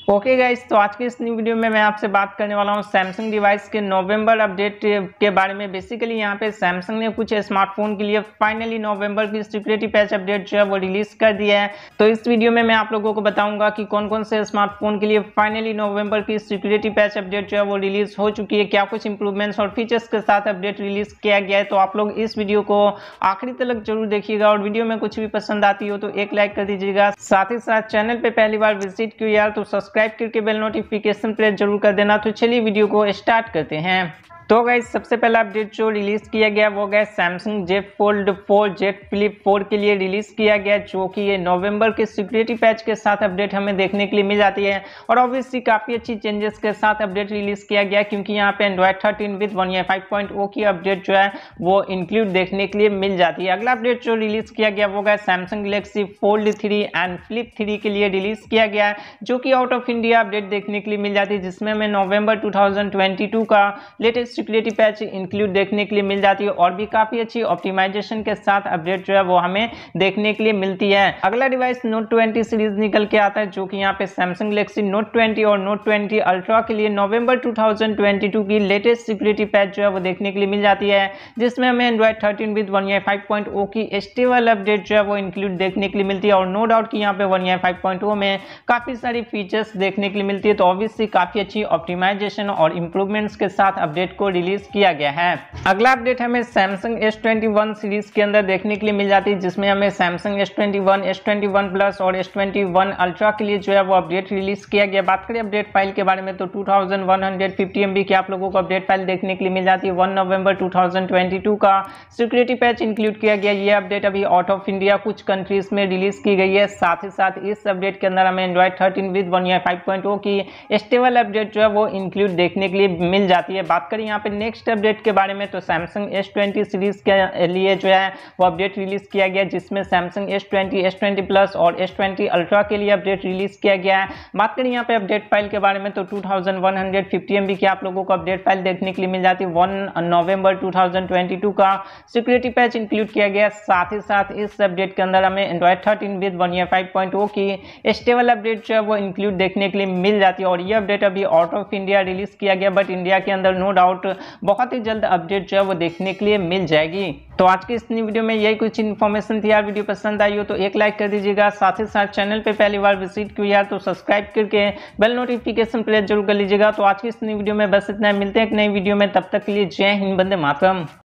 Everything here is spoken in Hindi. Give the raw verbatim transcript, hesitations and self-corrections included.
ओके गाइस, तो आज के इस न्यू वीडियो में मैं आपसे बात करने वाला हूं सैमसंग डिवाइस के नवंबर अपडेट के बारे में। बेसिकली यहां पे सैमसंग ने कुछ स्मार्टफोन के लिए फाइनली नवंबर की सिक्योरिटी पैच अपडेट जो है वो रिलीज कर दिया है। तो इस वीडियो में मैं आप लोगों को बताऊंगा कि कौन कौन से स्मार्टफोन के लिए फाइनली नवंबर की सिक्योरिटी पैच अपडेट जो है वो रिलीज हो चुकी है, क्या कुछ इंप्रूवमेंट्स और फीचर्स के साथ अपडेट रिलीज किया गया है। तो आप लोग इस वीडियो को आखिरी तक जरूर देखिएगा और वीडियो में कुछ भी पसंद आती हो तो एक लाइक कर दीजिएगा। साथ ही साथ चैनल पे पहली बार विजिट किया यार तो सब्सक्राइब करके बेल नोटिफिकेशन प्रेस जरूर कर देना। तो चलिए वीडियो को स्टार्ट करते हैं। तो गाइस, सबसे पहला अपडेट जो रिलीज किया गया वो गया Samsung Z Fold four Z Flip four के लिए रिलीज किया गया, जो कि ये नवंबर के सिक्योरिटी पैच के साथ अपडेट हमें देखने के लिए मिल जाती है। और ऑब्वियसली काफी अच्छी चेंजेस के साथ अपडेट रिलीज किया गया, क्योंकि यहाँ पे Android thirteen with one UI five point O की अपडेट जो है वो इंक्लूड देखने के लिए मिल जाती है। अगला अपडेट जो रिलीज किया गया वो गया Samsung Galaxy Fold three and Flip three के लिए रिलीज किया गया, जो कि आउट ऑफ इंडिया अपडेट देखने के लिए मिल जाती है, जिसमें हमें November two thousand twenty two का लेटेस्ट सिक्योरिटी पैच इंक्लूड देखने के लिए मिल जाती है और भी काफी अच्छी ऑप्टिमाइजेशन के साथ अपडेट जो है वो हमें देखने के लिए मिलती है। अगला डिवाइस नोट ट्वेंटी सीरीज निकल के आता है, जो कि यहाँ पे सैमसंग गैलेक्सी नोट ट्वेंटी और नोट ट्वेंटी अल्ट्रा के लिए November two thousand twenty two की लेटेस्ट सिक्योरिटी पैच जो है वो देखने के लिए मिल जाती है, जिसमें हमें Android thirteen with one UI five point O की स्टेबल अपडेट जो है वो इंक्लूड देखने के लिए मिलती है। और नो डाउट कि यहाँ पे One UI five point O में काफी सारी फीचर्स देखने के लिए मिलती है, तो ऑब्वियसली काफी अच्छी ऑप्टिमाइजेशन और इंप्रूवमेंट्स के साथ अपडेट को रिलीज किया गया है। अगला अपडेट हमें Samsung S twenty one series के अंदर देखने के लिए मिल जाती है, जिसमें हमें Samsung S twenty one, S twenty one plus और एस ट्वेंटी वन अल्ट्रा के लिए जो है वो अपडेट रिलीज किया गया। बात करें अपडेट फाइल के बारे में तो two thousand one hundred fifty M B की आप लोगों को अपडेट फाइल देखने के लिए मिल जाती है। One November two thousand twenty two का सिक्योरिटी पैच इंक्लूड किया गया। ये अपडेट अभी आउट ऑफ इंडिया कुछ कंट्रीज में रिलीज की गई है। साथ ही साथ इस अपडेट के अंदर हमें Android thirteen with one UI five point O की स्टेबल अपडेट जो है वो इंक्लूड देखने के लिए मिल जाती है। बात करें यहाँ पे नेक्स्ट अपडेट के बारे में तो सैमसंग एस ट्वेंटी सीरीज के लिए जो है वो अपडेट रिलीज किया गया, जिसमें Samsung S twenty, S twenty plus और एस ट्वेंटी अल्ट्रा के लिए अपडेट रिलीज किया गया है। बात करें यहाँ पे अपडेट फाइल के बारे में तो two thousand one hundred fifty M B की आप लोगों को अपडेट फाइल देखने के लिए मिल जाती है। One November two thousand twenty two का सिक्योरिटी पैच इंक्लूड किया गया। साथ ही साथ इस अपडेट के अंदर हमें Android thirteen with one UI five point O की स्टेबल अपडेट जो है वो इंक्लूड देखने के लिए मिल जाती है। और ये अपडेट अभी आउट ऑफ इंडिया रिलीज किया गया, बट इंडिया के अंदर नो डाउट बहुत ही जल्द अपडेट जो है वो देखने के लिए मिल जाएगी। तो आज की इस नई वीडियो में यही कुछ इन्फॉर्मेशन थी यार। वीडियो पसंद आई हो तो एक लाइक कर दीजिएगा। साथ ही साथ चैनल पे पहली बार विजिट किया यार तो सब्सक्राइब करके बेल नोटिफिकेशन प्रेस जरूर कर लीजिएगा। तो आज की इस नई वीडियो में बस इतना, मिलते हैं एक नई वीडियो में, तब तक के लिए जय हिंद, वंदे मातरम।